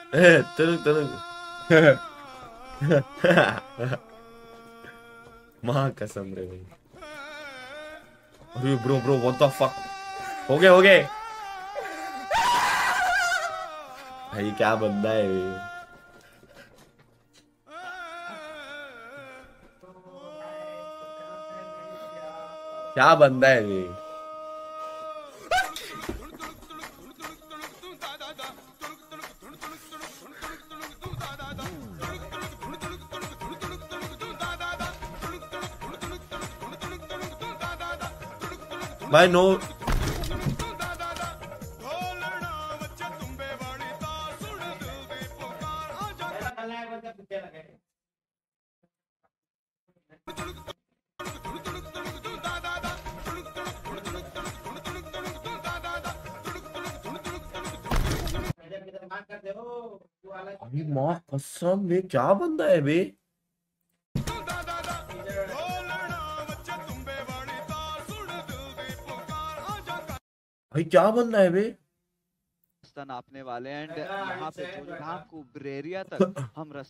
तुरुक तुरुक। माँ कसम रे भाई। अरे bro bro what the fuck. हो गए भाई, क्या बंदा है ये। क्या बंदा है ये। भाई नो। अभी माँ कसम वे क्या बंदा है बे। भाई क्या बंदा है बे। नापने वाले एंड यहाँ पे जो जहाँ कुबरेरिया तक हम